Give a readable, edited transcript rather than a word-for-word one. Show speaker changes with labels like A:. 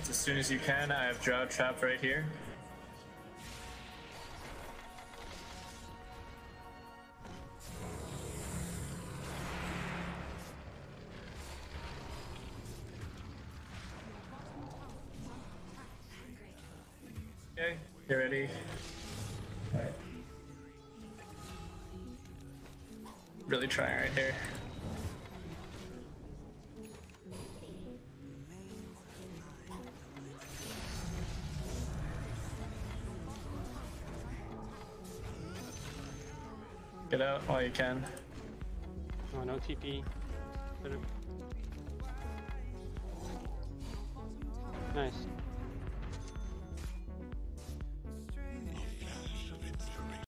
A: as soon as you can. I have Drow trapped right here. Okay, get ready. All right. Really trying right here. Get out while you can.
B: Oh, no TP. Nice.